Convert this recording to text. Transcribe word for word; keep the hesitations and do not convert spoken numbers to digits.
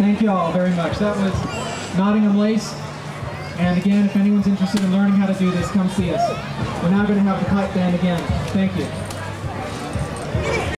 Thank you all very much. That was Nottingham Lace. And again, if anyone's interested in learning how to do this, come see us. We're now going to have the kite band again. Thank you.